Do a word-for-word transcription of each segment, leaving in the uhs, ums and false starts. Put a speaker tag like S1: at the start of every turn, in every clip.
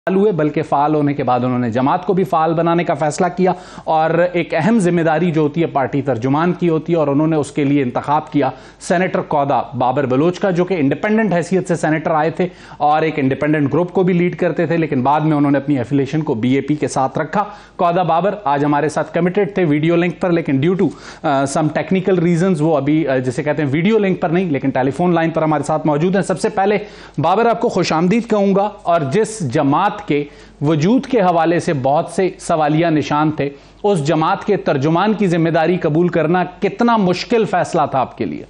S1: हुए, बल्कि फाल होने के बाद उन्होंने जमात को भी फाल बनाने का फैसला किया और एक अहम जिम्मेदारी जो होती है पार्टी तर्जुमान की होती है, और उन्होंने उसके लिए इंतखाब किया सेनेटर कौदा बाबर बलोच का, जो कि इंडिपेंडेंट हैसियत से सेनेटर आए थे और एक इंडिपेंडेंट ग्रुप को भी लीड करते थे, लेकिन बाद में उन्होंने अपनी एफिलिएशन को बीएपी के साथ रखा। कौदा बाबर आज हमारे साथ कमिटेड थे वीडियो लिंक पर, लेकिन due to some technical reasons वो अभी uh, जिसे कहते हैं वीडियो लिंक पर नहीं लेकिन टेलीफोन लाइन पर हमारे साथ मौजूद हैं। सबसे पहले बाबर आपको खुशामदीद कहूंगा, और जिस जमात के वजूद के हवाले से बहुत से सवालिया निशान थे, उस जमात के तर्जुमान की जिम्मेदारी कबूल करना कितना मुश्किल फैसला था आपके लिए?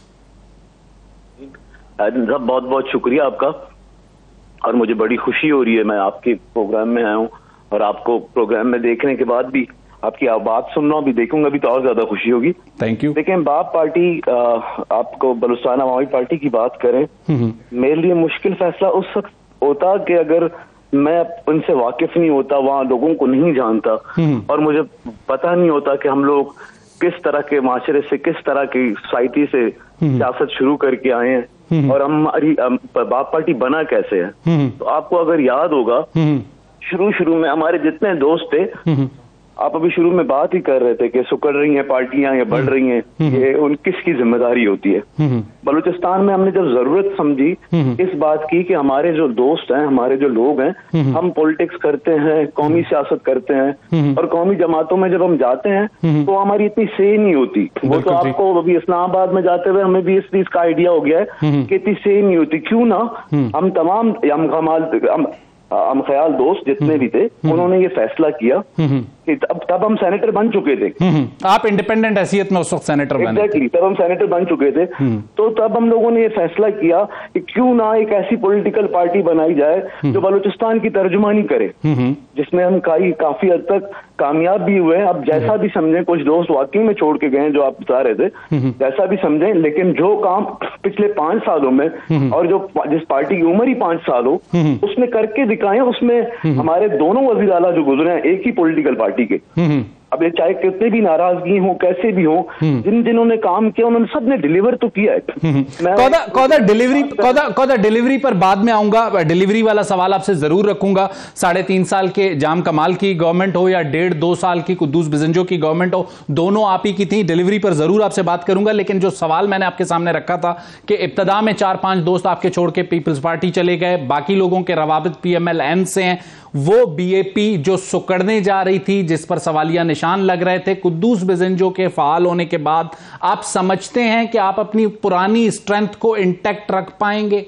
S2: साहब बहुत बहुत शुक्रिया आपका, और मुझे बड़ी खुशी हो रही है मैं आपके प्रोग्राम में आया हूं, और आपको प्रोग्राम में देखने के बाद भी आपकी बात सुन रहा हूं, भी देखूंगा भी तो और ज्यादा खुशी होगी।
S1: Thank you.
S2: लेकिन बाप पार्टी आ, आपको बलूचिस्तान अवामी पार्टी की बात करें, मेरे लिए मुश्किल फैसला उस वक्त होता कि अगर मैं उनसे वाकिफ नहीं होता, वहाँ लोगों को नहीं जानता, और मुझे पता नहीं होता कि हम लोग किस तरह के माशरे से, किस तरह की सोसाइटी से सियासत शुरू करके आए हैं, और हमारी बाप पार्टी बना कैसे है। तो आपको अगर याद होगा, शुरू शुरू में हमारे जितने दोस्त थे, आप अभी शुरू में बात ही कर रहे थे कि सुकड़ रही हैं पार्टियां या बढ़ रही हैं, ये उन किसकी जिम्मेदारी होती है। बलूचिस्तान में हमने जब जरूरत समझी इस बात की कि हमारे जो दोस्त हैं, हमारे जो लोग हैं, हम पॉलिटिक्स करते हैं, कौमी सियासत करते हैं, और कौमी जमातों में जब हम जाते हैं तो हमारी इतनी से नहीं होती। वो तो आपको अभी इस्लामाबाद में जाते हुए हमें भी इस चीज का आइडिया हो गया है कि इतनी से नहीं होती। क्यों ना हम तमाम हम कमाल हम ख्याल दोस्त जितने भी थे, उन्होंने ये फैसला किया कि तब तब हम सेनेटर बन चुके थे।
S1: आप इंडिपेंडेंट हैसियत में उस वक्त सेनेटर बने।
S2: एग्जैक्टली, तब हम सेनेटर बन चुके थे। तो तब हम लोगों ने ये फैसला किया कि क्यों ना एक ऐसी पॉलिटिकल पार्टी बनाई जाए जो बलूचिस्तान की तर्जुमानी करे, जिसमें हम कई काफी हद तक कामयाब भी हुए। अब जैसा भी समझें, कुछ दोस्त वाकई में छोड़ के गए जो आप बता रहे थे, जैसा भी समझें, लेकिन जो काम पिछले पांच सालों में और जो जिस पार्टी की उम्र ही पांच साल हो, उसने करके दिखाए, उसमें हमारे दोनों वजीर आला जो गुजरे हैं एक ही पॉलिटिकल पार्टी के, अब ये चाहे कितने भी नाराजगी हो, कैसे भी हो, जिन जिन्होंने काम किया उन्होंने सबने डिलीवर तो किया है।
S1: कौदा कौदा डिलीवरी कौदा कौदा डिलीवरी पर बाद में आऊंगा, डिलीवरी वाला सवाल आपसे जरूर रखूंगा। साढ़े तीन साल के जाम कमाल की गवर्नमेंट हो या डेढ़ दो साल की कुद्दूस बिजंजो की गवर्नमेंट हो, दोनों आप ही की थी। डिलीवरी पर जरूर आपसे बात करूंगा, लेकिन जो सवाल मैंने आपके सामने रखा था कि इब्तदा में चार पांच दोस्त आपके छोड़ के पीपल्स पार्टी चले गए, बाकी लोगों के रवाबित पीएमएल-एन से हैं, वो बीएपी जो सुकड़ने जा रही थी, जिस पर सवालिया निशान लग रहे थे, कुद्दूस बिजंजो के फाल होने के बाद आप समझते हैं कि आप अपनी पुरानी स्ट्रेंथ को इंटैक्ट रख पाएंगे?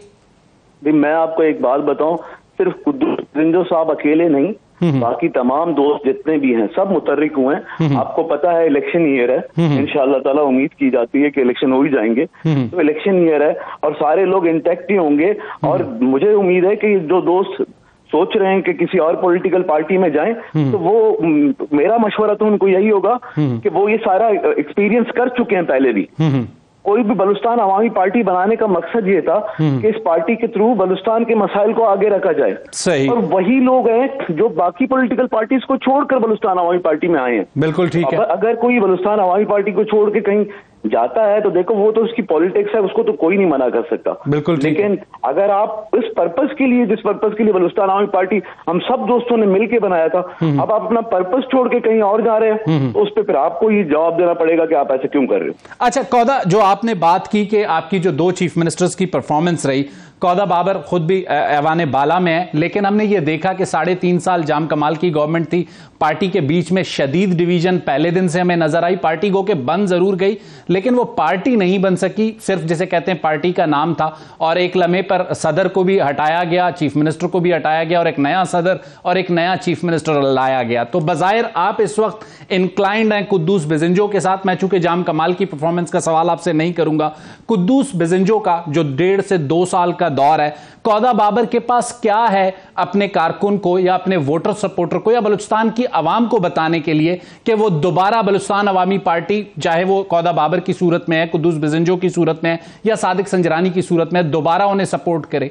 S2: मैं आपको एक बात बताऊं, सिर्फ कुद्दूस बिजंजो साहब अकेले नहीं, बाकी तमाम दोस्त जितने भी हैं सब मुतर्रिक हुए हैं। आपको पता है इलेक्शन ईयर है, इंशाअल्लाह ताला उम्मीद की जाती है कि इलेक्शन हो ही जाएंगे, तो इलेक्शन ईयर है और सारे लोग इंटैक्ट ही होंगे। और मुझे उम्मीद है कि जो दोस्त सोच रहे हैं कि किसी और पॉलिटिकल पार्टी में जाएं, तो वो मेरा मशवरा तो उनको यही होगा कि वो ये सारा एक्सपीरियंस कर चुके हैं पहले भी। कोई भी बलूचिस्तान अवामी पार्टी बनाने का मकसद ये था कि इस पार्टी के थ्रू बलूचिस्तान के मसाइल को आगे रखा जाए।
S1: सही।
S2: और वही लोग हैं जो बाकी पॉलिटिकल पार्टीज को छोड़कर बलूचिस्तान अवामी पार्टी में आए हैं।
S1: बिल्कुल ठीक है।
S2: अगर कोई बलूचिस्तान अवामी पार्टी को छोड़ के कहीं जाता है तो देखो वो तो उसकी पॉलिटिक्स है, उसको तो कोई नहीं मना कर सकता।
S1: बिल्कुल।
S2: लेकिन अगर आप इस पर्पस के लिए, जिस पर्पस के लिए बलूचिस्तान अवामी पार्टी हम सब दोस्तों ने मिलकर बनाया था, अब आप अपना पर्पस छोड़ के कहीं और जा रहे हैं, तो उस पर फिर आपको ये जवाब देना पड़ेगा कि आप ऐसे क्यों कर रहे हो।
S1: अच्छा कौदा, जो आपने बात की कि आपकी जो दो चीफ मिनिस्टर्स की परफॉर्मेंस रही, कौदा बाबर खुद भी ऐवाने बाला में है, लेकिन हमने ये देखा कि साढ़े तीन साल जाम कमाल की गवर्नमेंट थी, पार्टी के बीच में शदीद डिवीजन पहले दिन से हमें नजर आई। पार्टी गो के बन जरूर गई, लेकिन वो पार्टी नहीं बन सकी, सिर्फ जिसे कहते हैं पार्टी का नाम था, और एक लम्हे पर सदर को भी हटाया गया, चीफ मिनिस्टर को भी हटाया गया, और एक नया सदर और एक नया चीफ मिनिस्टर लाया गया। तो बजाहिर आप इस वक्त इंक्लाइंड हैं कुद्दूस बिजंजो के साथ। मैं चूंकि जाम कमाल की परफॉर्मेंस का सवाल आपसे नहीं करूंगा, कुद्दूस बिजंजो का जो डेढ़ से दो साल का दौर है, कौदा बाबर के पास क्या है अपने कारकुन को या अपने वोटर सपोर्टर को या बलूचिस्तान की आवाम को बताने के लिए कि वो दोबारा बलूचिस्तान अवामी पार्टी, चाहे वो कौदा बाबर की सूरत में है, कुद्दूस बिजंजो की सूरत में है या सादिक संजरानी की सूरत में, दोबारा उन्हें सपोर्ट करे?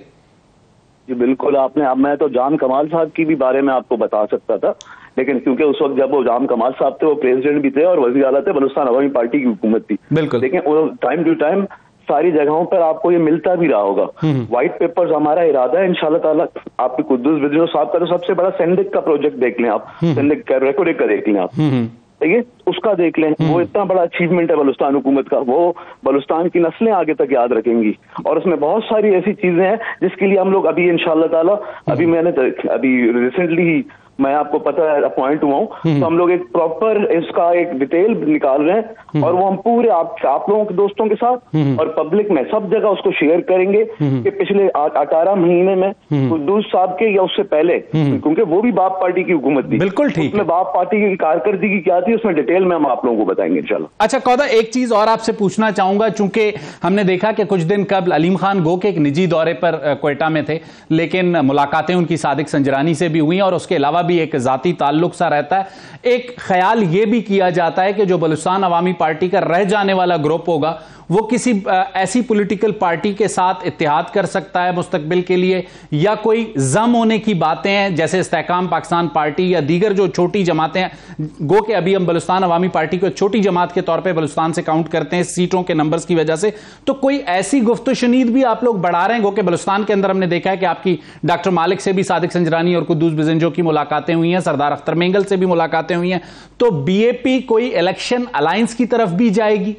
S2: जी बिल्कुल, आपने, अब मैं तो जाम कमाल साहब की भी बारे में आपको बता सकता था, लेकिन क्योंकि उस वक्त जब वो जाम कमाल साहब थे, वो प्रेसिडेंट भी थे और वजीर आला थे, बलूचिस्तान अवामी पार्टी की हुकूमत थी।
S1: बिल्कुल।
S2: लेकिन वो टाइम टू टाइम सारी जगहों पर आपको ये मिलता भी रहा होगा। व्हाइट पेपर्स हमारा इरादा है इंशाल्लाह ताला, आपके कुद्दूस बिजनोर साहब का तो सबसे बड़ा सेंडिक का प्रोजेक्ट देख लें आप, सेंडिक का रेकॉर्ड का देख लें आप, ठीक है, उसका देख लें, वो इतना बड़ा अचीवमेंट है बलूचिस्तान हुकूमत का, वो बलूचिस्तान की नस्लें आगे तक याद रखेंगी। और उसमें बहुत सारी ऐसी चीजें हैं जिसके लिए हम लोग अभी इंशाल्लाह ताला, अभी मैंने अभी रिसेंटली ही मैं आपको पता है अपॉइंट हुआ हूँ, तो हम लोग एक प्रॉपर इसका एक डिटेल निकाल रहे हैं और वो हम पूरे आप आप लोगों के दोस्तों के साथ और पब्लिक में सब जगह उसको शेयर करेंगे कि पिछले अठारह महीने में कुद्दूस साहब के या उससे पहले, क्योंकि वो भी बाप पार्टी की हुकूमत थी,
S1: बिल्कुल ठीक,
S2: उसमें बाप पार्टी की कारकर्दगी क्या थी उसमें डिटेल में हम आप लोगों को बताएंगे इंशाल्लाह।
S1: अच्छा कौदा, एक चीज और आपसे पूछना चाहूंगा, चूंकि हमने देखा कि कुछ दिन कबल अलीम खान गो के एक निजी दौरे पर क्वेटा में थे, लेकिन मुलाकातें उनकी सादिक संजरानी से भी हुई और उसके अलावा भी एक जाती ताल्लुक सा रहता है। एक ख्याल यह भी किया जाता है कि जो बलूचिस्तान अवामी पार्टी का रह जाने वाला ग्रुप होगा वो किसी ऐसी पॉलिटिकल पार्टी के साथ इत्तेहाद कर सकता है मुस्तकबिल के लिए, या कोई जम होने की बातें हैं जैसे इस्तेहकाम पाकिस्तान पार्टी या दीगर जो छोटी जमातें हैं, गो के अभी हम बलूचिस्तान अवामी पार्टी को एक छोटी जमात के तौर पे बलूचिस्तान से काउंट करते हैं सीटों के नंबर्स की वजह से, तो कोई ऐसी गुफ्त शनीद भी आप लोग बढ़ा रहे हैं? गो के बलूचिस्तान के अंदर हमने देखा है कि आपकी डॉक्टर मालिक से भी सादिक संजरानी और कुद्दूस बिजंजो की मुलाकातें हुई हैं, सरदार अख्तर मेंगल से भी मुलाकातें हुई हैं, तो बीएपी कोई इलेक्शन अलायंस की तरफ भी जाएगी?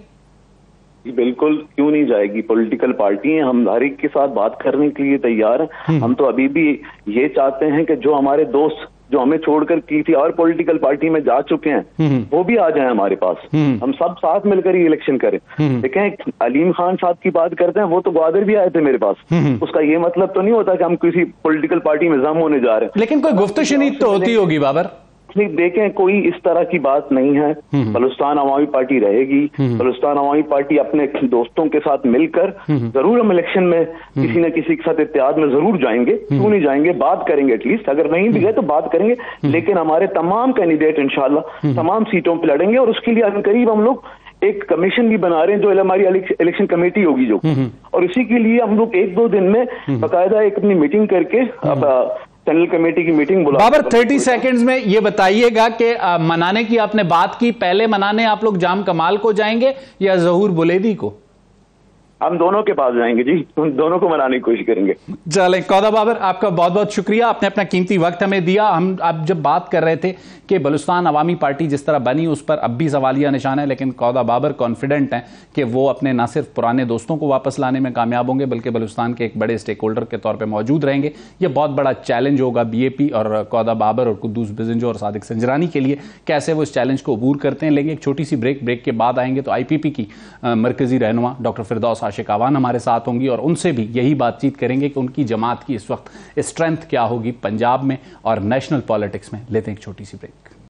S2: बिल्कुल, क्यों नहीं जाएगी, पॉलिटिकल पार्टी है, हम हर एक के साथ बात करने के लिए तैयार हैं। हम तो अभी भी ये चाहते हैं कि जो हमारे दोस्त जो हमें छोड़कर की थी और पॉलिटिकल पार्टी में जा चुके हैं वो भी आ जाएं हमारे पास, हम सब साथ मिलकर ही इलेक्शन करें। देखें, अलीम खान साहब की बात करते हैं, वो तो ग्वादर भी आए थे मेरे पास, उसका ये मतलब तो नहीं होता कि हम किसी पॉलिटिकल पार्टी में जम होने जा रहे हैं,
S1: लेकिन कोई गुफ्तशनीद तो होती होगी बाबर।
S2: देखें, कोई इस तरह की बात नहीं है, बलूचिस्तान अवामी पार्टी रहेगी, बलूचिस्तान अवामी पार्टी अपने दोस्तों के साथ मिलकर जरूर हम इलेक्शन में किसी न किसी के साथ इत्तेहाद में जरूर जाएंगे, क्यों नहीं जाएंगे, बात करेंगे, एटलीस्ट अगर नहीं भी गए तो बात करेंगे, लेकिन हमारे तमाम कैंडिडेट इंशाल्लाह तमाम सीटों पर लड़ेंगे और उसके लिए अनकरीब हम लोग एक कमीशन भी बना रहे हैं जो हमारी इलेक्शन कमेटी होगी जो, और इसी के लिए हम लोग एक दो दिन में बाकायदा एक अपनी मीटिंग करके अब जनरल कमेटी की मीटिंग बुला।
S1: बाबर, तीस सेकंड्स में ये बताइएगा कि मनाने की आपने बात की, पहले मनाने आप लोग जाम कमाल को जाएंगे या जहूर बुलेदी को?
S2: हम दोनों के पास जाएंगे जी, हम दोनों को मनाने की कोशिश करेंगे।
S1: चलें कौदा बाबर, आपका बहुत बहुत शुक्रिया, आपने अपना कीमती वक्त हमें दिया। हम आप जब बात कर रहे थे कि बलूचिस्तान अवामी पार्टी जिस तरह बनी उस पर अब भी सवालिया निशान है, लेकिन कौदा बाबर कॉन्फिडेंट हैं कि वो अपने ना सिर्फ पुराने दोस्तों को वापस लाने में कामयाब होंगे बल्कि बलूचिस्तान के एक बड़े स्टेक होल्डर के तौर पर मौजूद रहेंगे। यह बहुत बड़ा चैलेंज होगा बीएपी और कौदा बाबर और कुद्दूस बिजंजो और सादिक संजरानी के लिए, कैसे वो इस चैलेंज को अबूर करते हैं। लेकिन एक छोटी सी ब्रेक ब्रेक के बाद आएंगे तो आईपीपी की मरकजी रहनुमा डॉक्टर फिरदौस आशिक आवान हमारे साथ होंगी और उनसे भी यही बातचीत करेंगे कि उनकी जमात की इस वक्त स्ट्रेंथ क्या होगी पंजाब में और नेशनल पॉलिटिक्स में। लेते हैं एक छोटी सी ब्रेक।